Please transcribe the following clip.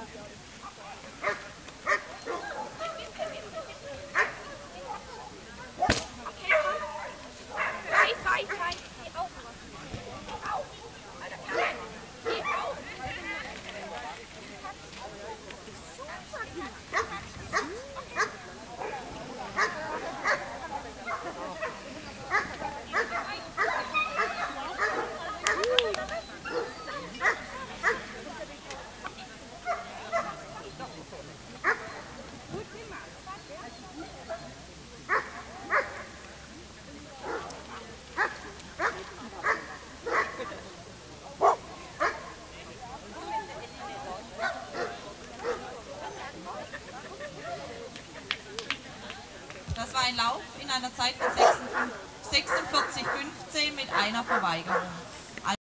Das war ein Lauf in einer Zeit von 46,15 mit einer Verweigerung.